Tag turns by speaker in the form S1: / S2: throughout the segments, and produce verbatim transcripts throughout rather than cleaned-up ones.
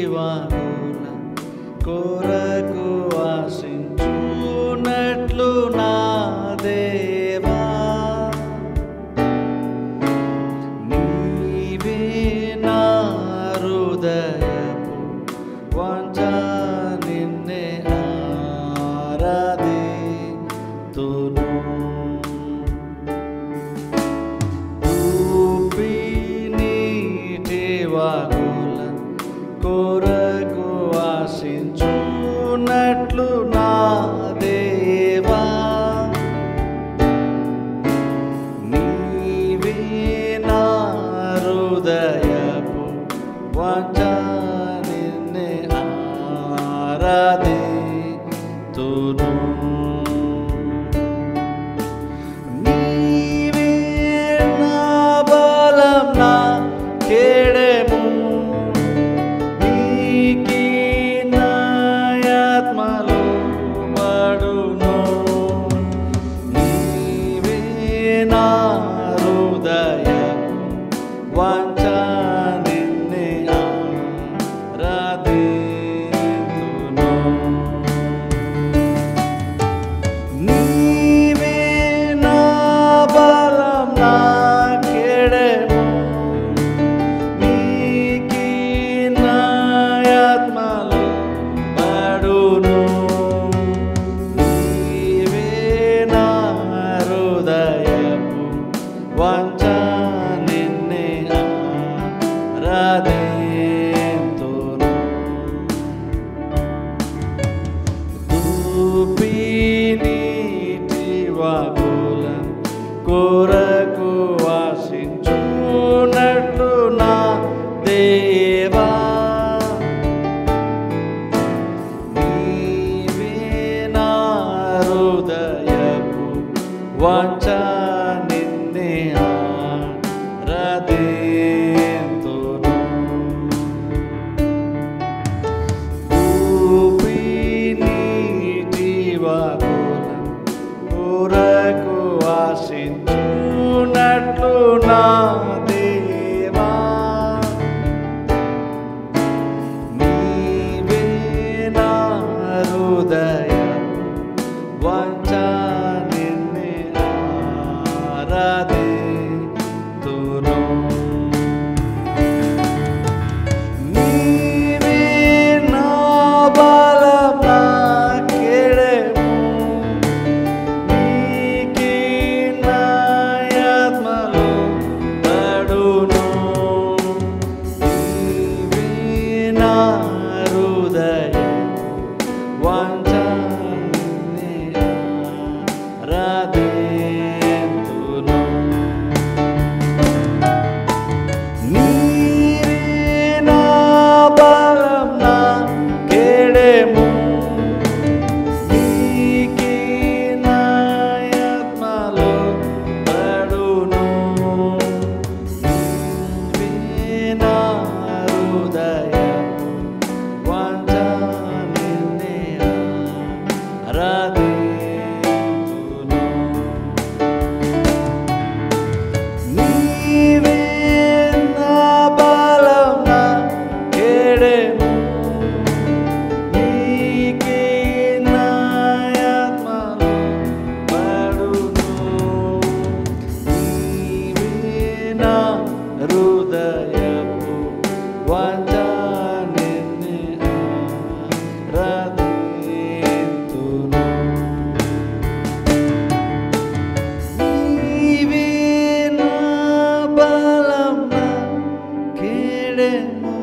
S1: వాగుల కొరకు ఆశించునట్లు నా దేవా నీవే నా హృదయపు వాంఛ నిన్నే ఆరాధితును ఊపి నీటి వాగుల కొరకు ఆశించునట్లు నా దేవా నీవే నా హృదయపు వాంఛ నిన్నే ఆరాధితును నీవే నా బలం నా కేడెము నీకి నా ఆత్మలో పడును నీవే నా హృదయపు వాంఛ నిన్నే ఆరాధితును నీవే నా బలం నా కేడెము నీకి నా ఆత్మలో పడును నీవే నా హృదయపు వాంఛ నిన్నే ఆరాధితును ఊపి నీటి వాగుల కొరకు ఆశించునట్లు నా దేవా నీవే నా హృదయపు వాంఛ నిన్నే ఆరాధితును ఊపి నీటి వాగుల కొరకు ఆశించునట్లు నా దేవా నీవే నా హృదయపు వాంఛ నిన్నే ఆరాధితును నీవే నా బలం నా కేడెము నీకి నా ఆత్మలో పడును నీవే నా హృదయపు వాంఛ నిన్నే ఆరాధితును నీవే నా బలం నా కేడెము నీకి నా ఆత్మలో పడును నీవే నా హృదయపు వాంఛ నిన్నే ఆరాధితును నీవే నా బలం నా కేడెము నీకి నా ఆత్మలో పడును నీవే నా హృదయపు వాంఛ నిన్నే ఆరాధితును నీవే నా బలం నా కేడెము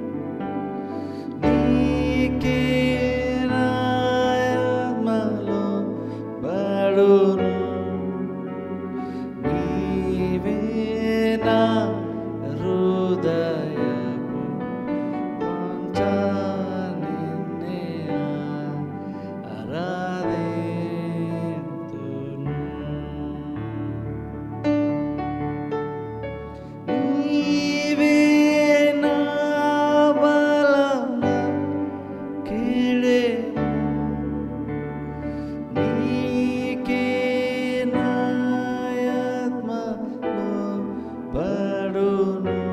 S1: నీకి నా ఆత్మలో పడును నీవే నా హృదయపు వాంఛ నిన్నే ఆరాధితును నీవే నా బలం నా కేడెము నీకి నా ఆత్మలో పడును